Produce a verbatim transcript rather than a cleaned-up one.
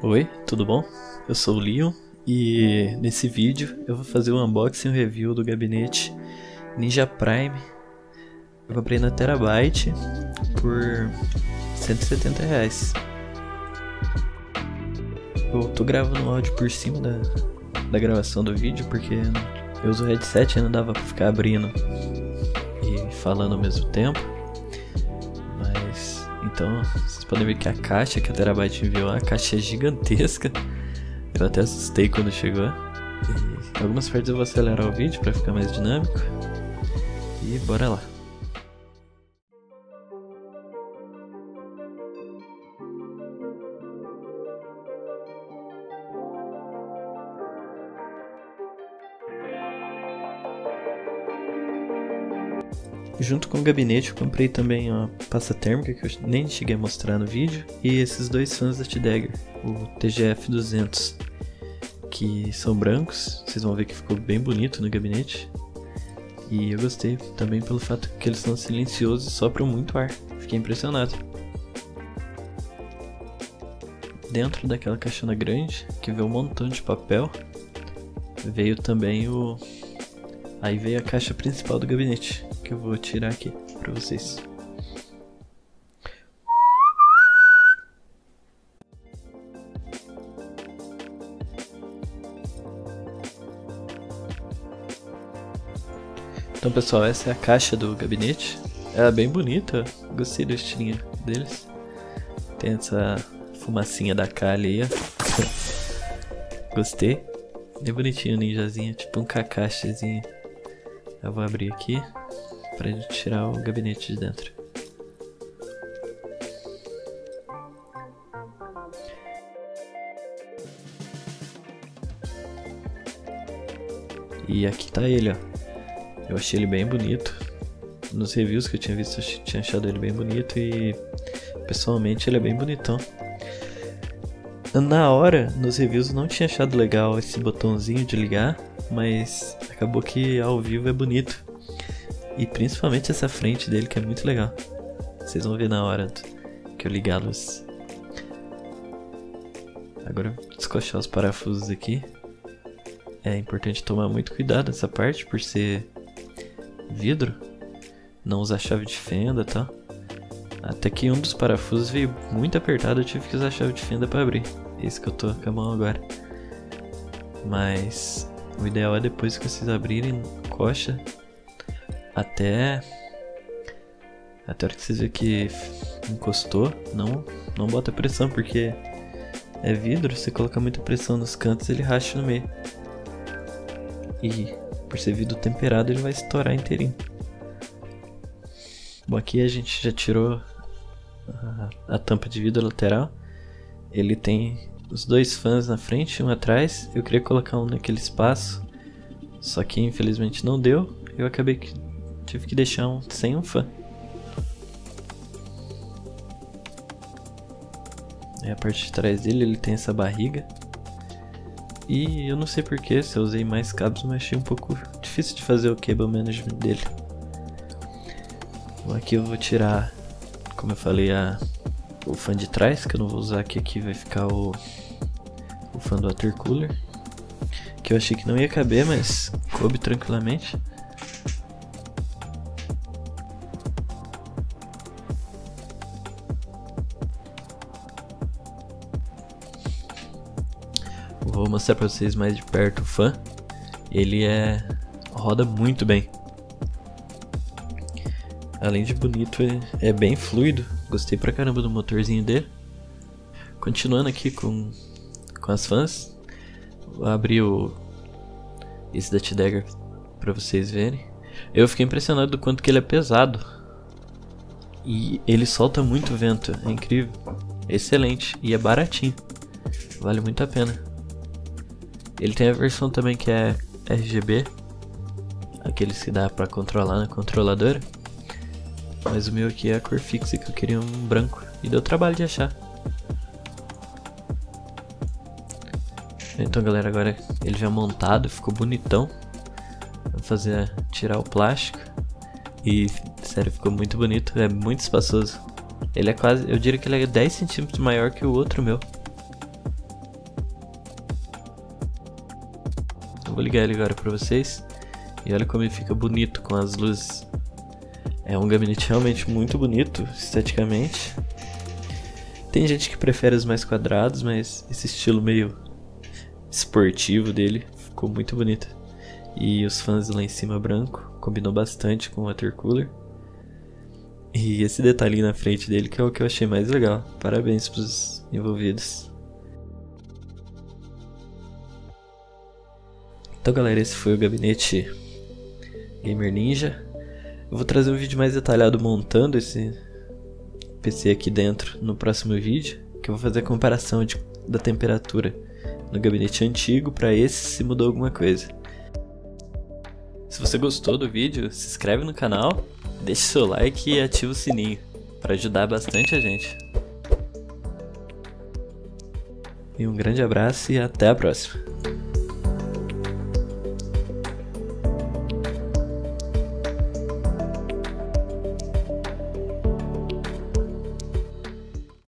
Oi, tudo bom? Eu sou o Leon e nesse vídeo eu vou fazer um unboxing e um review do gabinete Ninja Prime. Eu comprei na Terabyte por cento e setenta reais. Eu tô gravando o áudio por cima da, da gravação do vídeo porque eu uso o headset e não dava pra ficar abrindo e falando ao mesmo tempo. Mas então vocês podem ver que a caixa que a Terabyte enviou, a caixa é gigantesca. Eu até assustei quando chegou. E em algumas partes eu vou acelerar o vídeo pra ficar mais dinâmico. E bora lá. Junto com o gabinete eu comprei também uma pasta térmica que eu nem cheguei a mostrar no vídeo. E esses dois fãs da T-Dagger, o T G F duzentos, que são brancos. Vocês vão ver que ficou bem bonito no gabinete. E eu gostei também pelo fato que eles são silenciosos e sopram muito ar. Fiquei impressionado. Dentro daquela caixona grande, que veio um montão de papel, veio também o... Aí veio a caixa principal do gabinete, que eu vou tirar aqui pra vocês. Então pessoal, essa é a caixa do gabinete. Ela é bem bonita, gostei do estilinho deles. Tem essa fumacinha da Kali aí, ó. Gostei. É bonitinho o ninjazinho, tipo um Kakashizinho. Eu vou abrir aqui pra gente tirar o gabinete de dentro. E aqui tá ele, ó. Eu achei ele bem bonito. Nos reviews que eu tinha visto, eu tinha achado ele bem bonito e pessoalmente ele é bem bonitão. Na hora, nos reviews, eu não tinha achado legal esse botãozinho de ligar, mas acabou que ao vivo é bonito. E principalmente essa frente dele, que é muito legal. Vocês vão ver na hora que eu ligar a luz. Agora eu vou descochar os parafusos aqui. É importante tomar muito cuidado nessa parte, por ser vidro. Não usar chave de fenda e tal. Até que um dos parafusos veio muito apertado, eu tive que usar a chave de fenda para abrir. Esse que eu tô com a mão agora. Mas o ideal é depois que vocês abrirem, coxa até até a hora que vocês verem que encostou, não, não bota pressão, porque é vidro, se colocar muita pressão nos cantos ele racha no meio. E por ser vidro temperado ele vai estourar inteirinho. Bom, aqui a gente já tirou a, a tampa de vidro lateral. Ele tem os dois fãs na frente e um atrás. Eu queria colocar um naquele espaço, só que infelizmente não deu. Eu acabei que tive que deixar um sem um fã. É a parte de trás dele, ele tem essa barriga. E eu não sei porquê, se eu usei mais cabos, mas achei um pouco difícil de fazer o cable management dele. Bom, aqui eu vou tirar, como eu falei, a, o fã de trás, que eu não vou usar aqui. Aqui vai ficar o, o fã do water cooler, que eu achei que não ia caber, mas coube tranquilamente. Vou mostrar pra vocês mais de perto o fã. Ele é roda muito bem. Além de bonito, é bem fluido. Gostei pra caramba do motorzinho dele. Continuando aqui com, com as fãs. Vou abrir o, esse da T-Dagger pra vocês verem. Eu fiquei impressionado do quanto que ele é pesado. E ele solta muito vento. É incrível. Excelente. E é baratinho. Vale muito a pena. Ele tem a versão também que é R G B. Aqueles que dá pra controlar na controladora. Mas o meu aqui é a cor fixa, que eu queria um branco. E deu trabalho de achar. Então galera, agora ele já montado, ficou bonitão. Vou fazer, tirar o plástico. E sério, ficou muito bonito, é muito espaçoso. Ele é quase, eu diria que ele é dez centímetros maior que o outro meu. Eu vou ligar ele agora pra vocês. E olha como ele fica bonito com as luzes. É um gabinete realmente muito bonito, esteticamente. Tem gente que prefere os mais quadrados, mas esse estilo meio esportivo dele ficou muito bonito. E os fãs lá em cima branco, combinou bastante com o water cooler. E esse detalhinho na frente dele que é o que eu achei mais legal. Parabéns pros envolvidos. Então galera, esse foi o gabinete Gamer Ninja. Eu vou trazer um vídeo mais detalhado montando esse P C aqui dentro no próximo vídeo, que eu vou fazer a comparação de, da temperatura no gabinete antigo para esse, se mudou alguma coisa. Se você gostou do vídeo, se inscreve no canal, deixe seu like e ativa o sininho para ajudar bastante a gente. E um grande abraço e até a próxima.